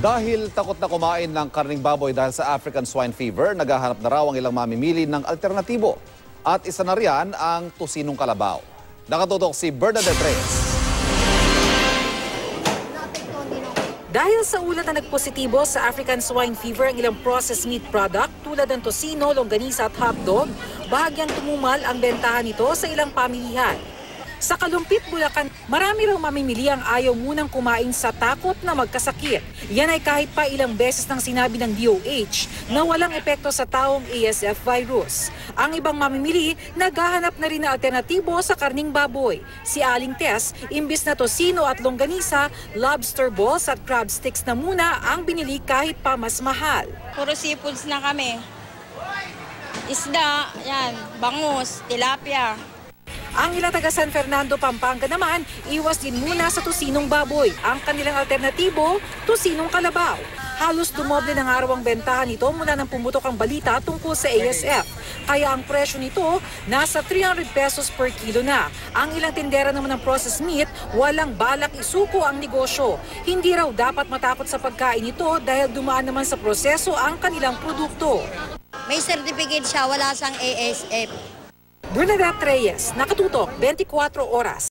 Dahil takot na kumain ng karneng baboy dahil sa African swine fever, naghahanap na raw ang ilang mamimili ng alternatibo. At isa na riyan ang tocinong kalabaw. Nakatutok si Bernadette Reyes. Dahil sa ulat na nagpositibo sa African swine fever ang ilang processed meat product tulad ng tocino, longganisa at hotdog, bahagyang tumumal ang bentahan nito sa ilang pamilihan. Sa Kalumpit, Bulacan, marami raw mamimili ang ayaw munang kumain sa takot na magkasakit. Yan ay kahit pa ilang beses nang sinabi ng DOH na walang epekto sa taong ASF virus. Ang ibang mamimili, naghahanap na rin na alternatibo sa karning baboy. Si Aling Tess, imbis na tocino at longganisa, lobster balls at crab sticks na muna ang binili kahit pa mas mahal. Puro seafoods na kami. Isda, yan, bangus, tilapia. Ang ilang taga San Fernando, Pampanga naman, iwas din muna sa tocinong baboy. Ang kanilang alternatibo, tocinong kalabaw. Halos dumoble ng araw ang bentahan nito mula nang pumutok ang balita tungkol sa ASF. Kaya ang presyo nito nasa 300 pesos per kilo na. Ang ilang tindera naman ng processed meat, walang balak isuko ang negosyo. Hindi raw dapat matakot sa pagkain nito dahil dumaan naman sa proseso ang kanilang produkto. May certificate siya, wala sang ASF. Bernadette Reyes, nakatutok, 24 Oras.